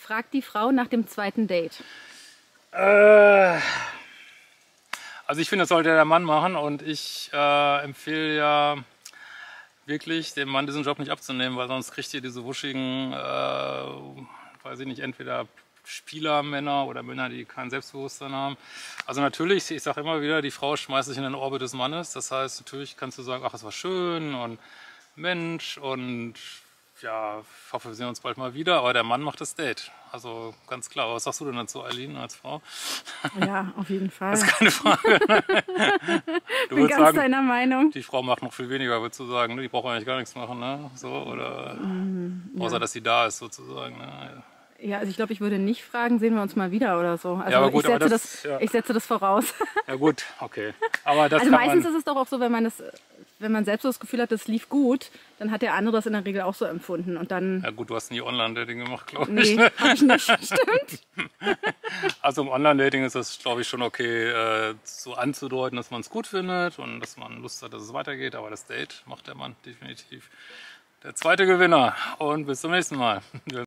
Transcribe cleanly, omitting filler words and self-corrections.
fragt die Frau nach dem zweiten Date? Also ich finde, das sollte der Mann machen und ich empfehle ja wirklich, dem Mann diesen Job nicht abzunehmen, weil sonst kriegt ihr diese wuschigen, weiß ich nicht, entweder Spielermänner oder Männer, die kein Selbstbewusstsein haben. Also natürlich, ich sage immer wieder, die Frau schmeißt sich in den Orbit des Mannes. Das heißt, natürlich kannst du sagen, ach, es war schön und Mensch und ja, ich hoffe, wir sehen uns bald mal wieder, aber der Mann macht das Date. Also ganz klar. Was sagst du denn dazu, Eileen, als Frau? Ja, auf jeden Fall. Das ist keine Frage. Du Bin würdest ganz sagen, deiner Meinung. die Frau macht noch viel weniger, würdest du sagen, ne? Die braucht eigentlich gar nichts machen, ne? So, oder außer, dass sie da ist, sozusagen. Ne? Ja, also ich glaube, ich würde nicht fragen, sehen wir uns mal wieder oder so. Also Ja, aber gut, ich setze das voraus. Ja gut, okay. Aber das Also kann meistens man, ist es doch auch so, wenn man selbst so das Gefühl hat, das lief gut, dann hat der andere das in der Regel auch so empfunden. Und dann, ja gut, du hast nie Online-Dating gemacht, glaube ich. nee, habe ich nicht. Stimmt. Also im Online-Dating ist das, glaube ich, schon okay, so anzudeuten, dass man es gut findet und dass man Lust hat, dass es weitergeht. Aber das Date macht der Mann definitiv. Der zweite Gewinner. Und bis zum nächsten Mal.